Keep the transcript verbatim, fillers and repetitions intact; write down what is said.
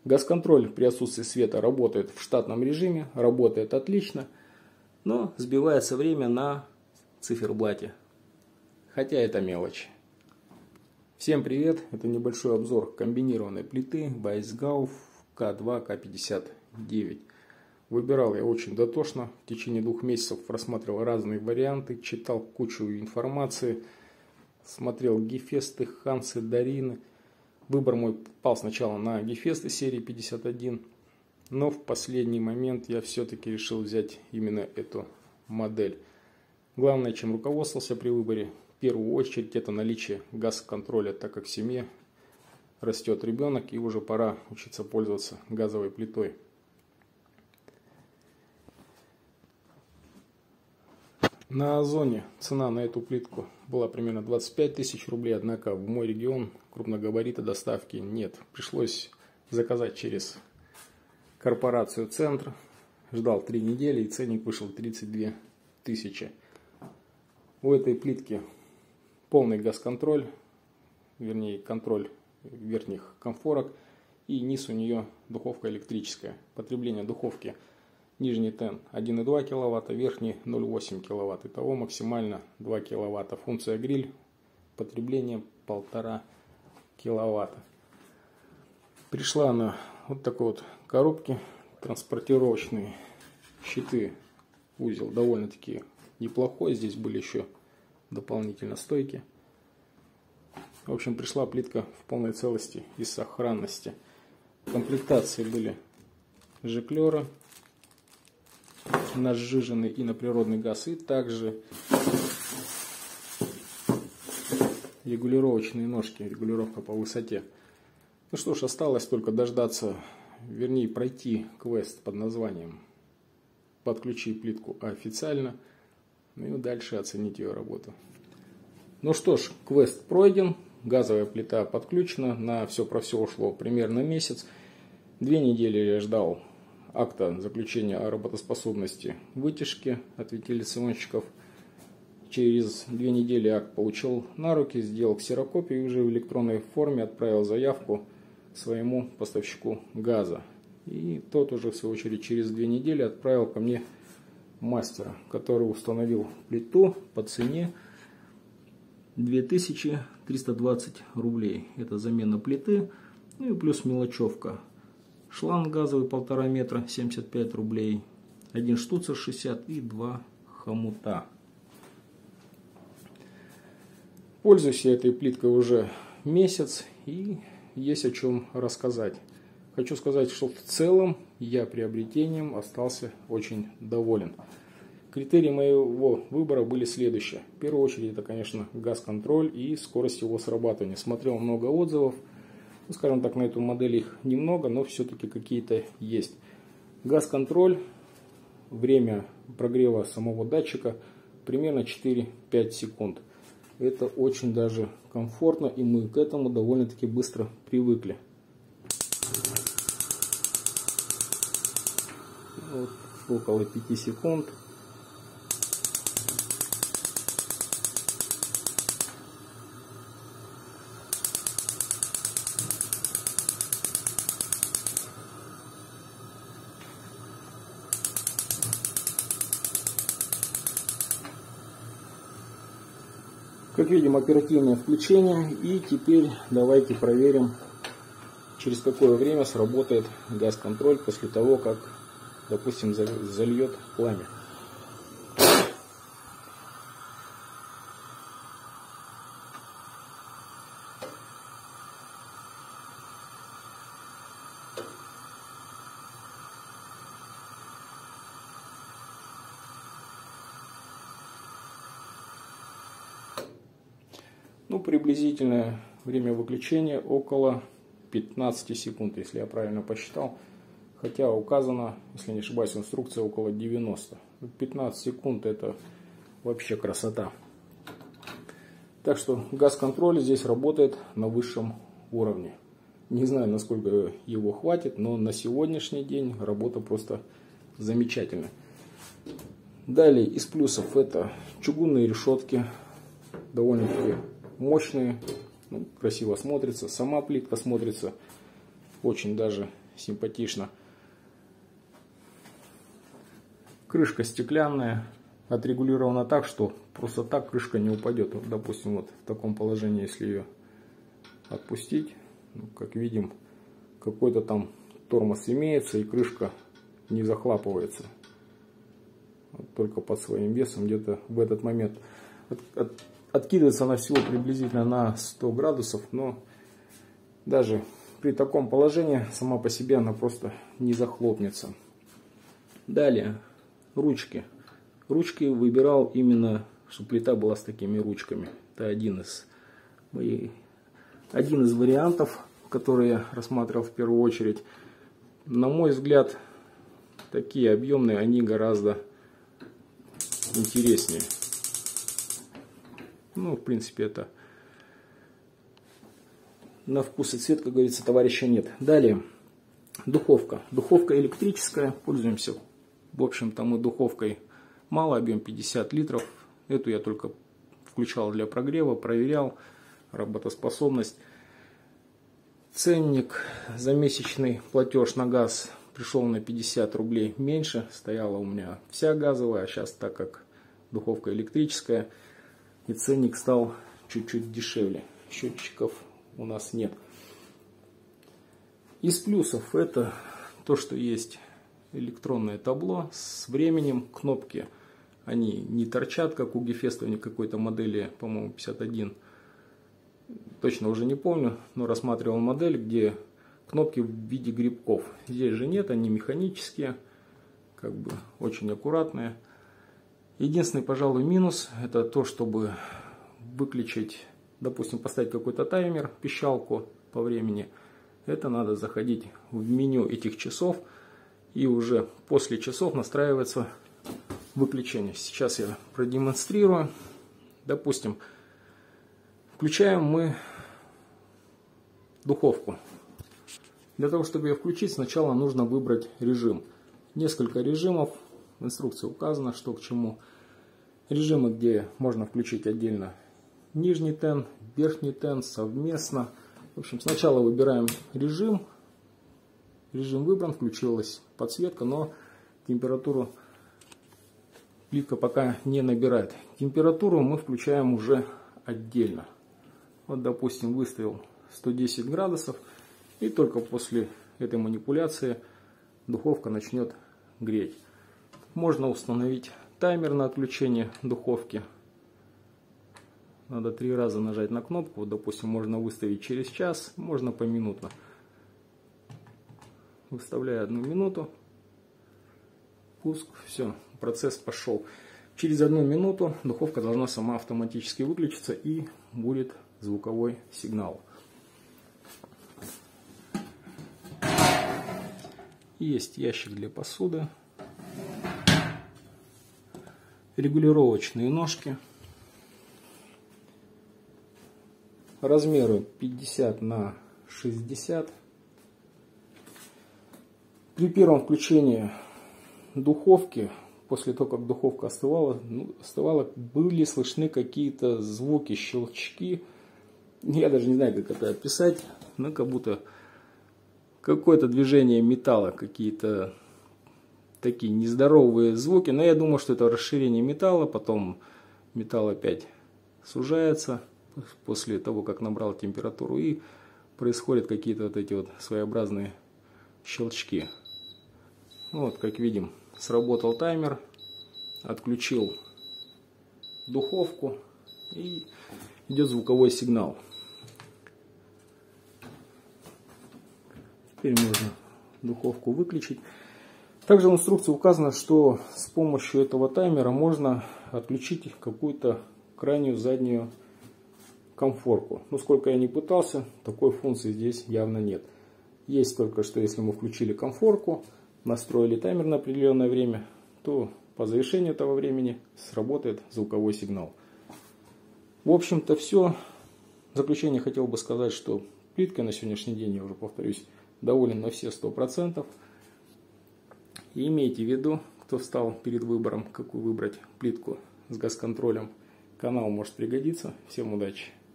Газконтроль при отсутствии света работает в штатном режиме, работает отлично, но сбивается время на циферблате. Хотя это мелочь. Всем привет! Это небольшой обзор комбинированной плиты Вайсгауф К два К пятьдесят девять. Выбирал я очень дотошно. В течение двух месяцев рассматривал разные варианты, читал кучу информации, смотрел Гефесты, Хансы, Дарины. Выбор мой пал сначала на Гефесты серии пятьдесят один, но в последний момент я все-таки решил взять именно эту модель. Главное, чем руководствовался при выборе, в первую очередь, это наличие газконтроля, так как в семье растет ребенок и уже пора учиться пользоваться газовой плитой. На Озоне цена на эту плитку была примерно двадцать пять тысяч рублей, однако в мой регион крупногабарита доставки нет. Пришлось заказать через корпорацию «Центр». Ждал три недели и ценник вышел тридцать две тысячи. У этой плитки полный газконтроль, вернее контроль верхних комфорок, и низ у нее духовка электрическая. Потребление духовки: нижний тен один и два киловатта, верхний ноль и восемь киловатт. Итого максимально два киловатта. Функция гриль, потребление полтора киловатта. Пришла она вот такой вот коробке. Транспортировочные щиты, узел довольно-таки неплохой. Здесь были еще дополнительно стойки. В общем, пришла плитка в полной целости и сохранности. В комплектации были жиклеры на сжиженный и на природный газ, и также регулировочные ножки, регулировка по высоте. Ну что ж, осталось только дождаться, вернее пройти квест под названием «Подключи плитку официально», ну и дальше оценить ее работу. Ну что ж, квест пройден, газовая плита подключена, на все про все ушло примерно месяц. Две недели я ждал акта заключения о работоспособности вытяжки от вентиляционщиков. Через две недели акт получил на руки, сделал ксерокопию и уже в электронной форме отправил заявку своему поставщику газа. И тот уже в свою очередь через две недели отправил ко мне мастера, который установил плиту по цене две тысячи триста двадцать рублей. Это замена плиты, ну и плюс мелочевка. Шланг газовый полтора метра, семьдесят пять рублей. Один штуцер шестьдесят и два хомута. Пользуюсь я этой плиткой уже месяц и есть о чем рассказать. Хочу сказать, что в целом я приобретением остался очень доволен. Критерии моего выбора были следующие. В первую очередь это, конечно, газконтроль и скорость его срабатывания. Смотрел много отзывов. Ну, скажем так, на эту модель их немного, но все-таки какие-то есть. Газконтроль, время прогрева самого датчика примерно четыре-пять секунд. Это очень даже комфортно, и мы к этому довольно-таки быстро привыкли. Вот, около пяти секунд. Как видим, оперативное включение. И теперь давайте проверим, через какое время сработает газконтроль после того, как, допустим, зальет пламя. Ну, приблизительное время выключения около пятнадцати секунд, если я правильно посчитал. Хотя указано, если не ошибаюсь, инструкция около девяноста. пятнадцать секунд — это вообще красота. Так что газконтроль здесь работает на высшем уровне. Не знаю, насколько его хватит, но на сегодняшний день работа просто замечательная. Далее из плюсов это чугунные решетки, довольно-таки мощные, ну, красиво смотрится. Сама плитка смотрится очень даже симпатично. Крышка стеклянная, отрегулирована так, что просто так крышка не упадет. Вот, допустим, вот в таком положении, если ее отпустить, ну, как видим, какой-то там тормоз имеется, и крышка не захлапывается. Вот только под своим весом где-то в этот момент от, от, откидывается она всего приблизительно на сто градусов, но даже при таком положении сама по себе она просто не захлопнется. Далее ручки. Ручки выбирал именно, чтобы плита была с такими ручками. Это один из, один из вариантов, которые я рассматривал в первую очередь. На мой взгляд, такие объемные, они гораздо интереснее. Ну, в принципе, это на вкус и цвет, как говорится, товарища нет. Далее, духовка. Духовка электрическая, пользуемся, в общем-то, мы духовкой мало, объем пятьдесят литров. Эту я только включал для прогрева, проверял работоспособность. Ценник за месячный платеж на газ пришел на пятьдесят рублей меньше. Стояла у меня вся газовая, а сейчас, так как духовка электрическая, и ценник стал чуть-чуть дешевле. Счетчиков у нас нет. Из плюсов это то, что есть электронное табло с временем. Кнопки, они не торчат, как у Гефеста, какой-то модели, по-моему, пятьдесят один. Точно уже не помню, но рассматривал модель, где кнопки в виде грибков. Здесь же нет, они механические, как бы очень аккуратные. Единственный, пожалуй, минус — это то, чтобы выключить, допустим, поставить какой-то таймер, пищалку по времени. Это надо заходить в меню этих часов и уже после часов настраивается выключение. Сейчас я продемонстрирую. Допустим, включаем мы духовку. Для того, чтобы ее включить, сначала нужно выбрать режим. Несколько режимов. В инструкции указано, что к чему. Режимы, где можно включить отдельно нижний тен, верхний тен, совместно. В общем, сначала выбираем режим. Режим выбран, включилась подсветка, но температуру плитка пока не набирает. Температуру мы включаем уже отдельно. Вот, допустим, выставил сто десять градусов, и только после этой манипуляции духовка начнет греть. Можно установить таймер на отключение духовки. Надо три раза нажать на кнопку. Вот, допустим, можно выставить через час, можно поминутно. Выставляю одну минуту. Пуск. Все, процесс пошел. Через одну минуту духовка должна сама автоматически выключиться, и будет звуковой сигнал. Есть ящик для посуды. Регулировочные ножки. Размеры пятьдесят на шестьдесят. При первом включении духовки, после того, как духовка остывала, ну, остывала, были слышны какие-то звуки, щелчки. Я даже не знаю, как это описать, но как будто какое-то движение металла, какие-то такие нездоровые звуки. Но я думаю, что это расширение металла, потом металл опять сужается после того, как набрал температуру, и происходят какие-то вот эти вот своеобразные щелчки. Вот, как видим, сработал таймер, отключил духовку, и идет звуковой сигнал. Теперь можно духовку выключить. Также в инструкции указано, что с помощью этого таймера можно отключить какую-то крайнюю заднюю комфорку. Но сколько я не пытался, такой функции здесь явно нет. Есть только что, если мы включили комфорку, настроили таймер на определенное время, то по завершению этого времени сработает звуковой сигнал. В общем-то все. В заключение хотел бы сказать, что плиткой на сегодняшний день, я уже повторюсь, доволен на все сто процентов. И имейте в виду, кто встал перед выбором, какую выбрать плитку с газконтролем, канал может пригодиться. Всем удачи!